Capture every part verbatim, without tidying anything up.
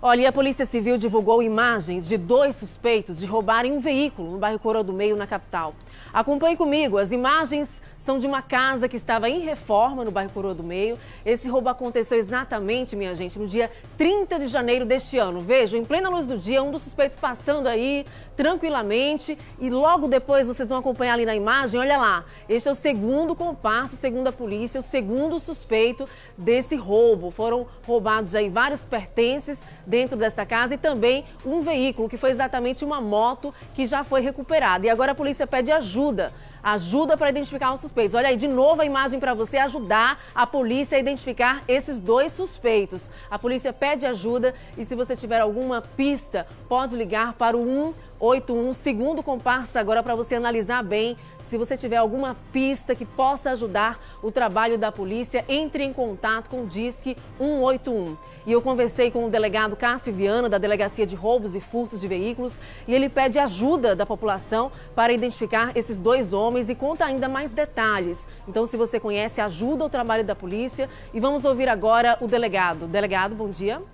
Olha, e a Polícia Civil divulgou imagens de dois suspeitos de roubarem um veículo no bairro Coroa do Meio, na capital. Acompanhe comigo, as imagens são de uma casa que estava em reforma no bairro Coroa do Meio. Esse roubo aconteceu exatamente, minha gente, no dia trinta de janeiro deste ano. Vejam, em plena luz do dia, um dos suspeitos passando aí tranquilamente e logo depois vocês vão acompanhar ali na imagem, olha lá, este é o segundo comparsa, segundo a polícia, o segundo suspeito desse roubo. Foram roubados aí vários pertences dentro dessa casa e também um veículo, que foi exatamente uma moto que já foi recuperada. E agora a polícia pede ajuda. Ajuda para identificar os suspeitos. Olha aí, de novo a imagem para você ajudar a polícia a identificar esses dois suspeitos. A polícia pede ajuda e se você tiver alguma pista, pode ligar para o um oito um, segundo comparsa, agora para você analisar bem. Se você tiver alguma pista que possa ajudar o trabalho da polícia, entre em contato com o Disque um oito um. E eu conversei com o delegado Cássio Viana, da Delegacia de Roubos e Furtos de Veículos, e ele pede ajuda da população para identificar esses dois homens e conta ainda mais detalhes. Então, se você conhece, ajuda o trabalho da polícia. E vamos ouvir agora o delegado. Delegado, bom dia.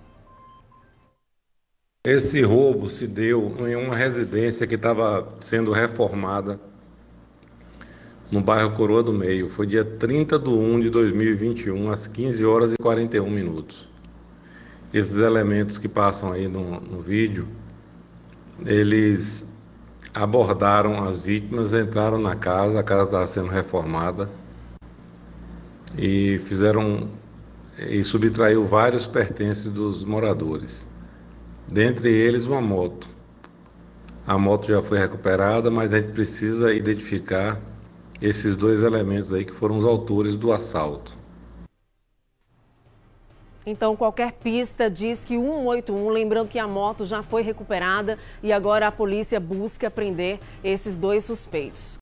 Esse roubo se deu em uma residência que estava sendo reformada no bairro Coroa do Meio. Foi dia trinta de um de dois mil e vinte e um, às quinze horas e quarenta e um minutos. Esses elementos que passam aí no, no vídeo, eles abordaram as vítimas, entraram na casa, a casa estava sendo reformada, e fizeram e subtraiu vários pertences dos moradores. Dentre eles, uma moto. A moto já foi recuperada, mas a gente precisa identificar esses dois elementos aí que foram os autores do assalto. Então, qualquer pista diz que um oito um, lembrando que a moto já foi recuperada e agora a polícia busca prender esses dois suspeitos.